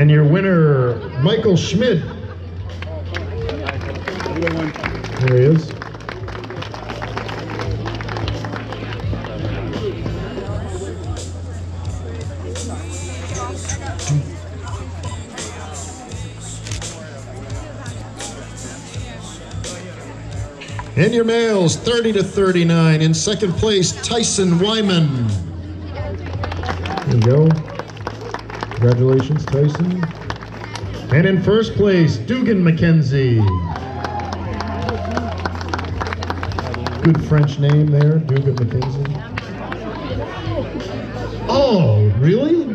And your winner, Michael Schmid. There he is. And your males, 30 to 39. In second place, Tyson Wyman. There you go. Congratulations, Tyson. And in first place, Dugan McKenzie. Good French name there, Dugan McKenzie. Oh, really?